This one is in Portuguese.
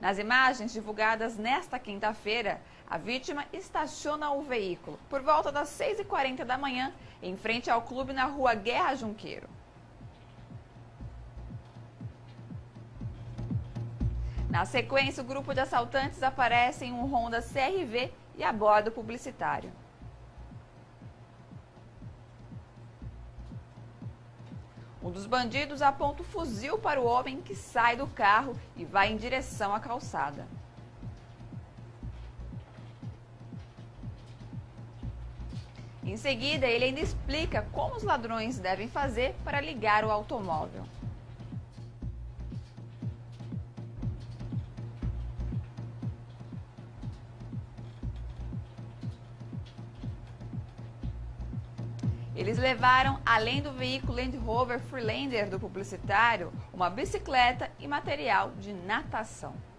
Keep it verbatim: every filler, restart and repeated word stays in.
Nas imagens divulgadas nesta quinta-feira, a vítima estaciona o veículo por volta das seis e quarenta da manhã, em frente ao clube na rua Guerra Junqueiro. Na sequência, o grupo de assaltantes aparece em um Honda C R V e aborda o publicitário. Um dos bandidos aponta o fuzil para o homem que sai do carro e vai em direção à calçada. Em seguida, ele ainda explica como os ladrões devem fazer para ligar o automóvel. Eles levaram, além do veículo Land Rover Freelander do publicitário, uma bicicleta e material de natação.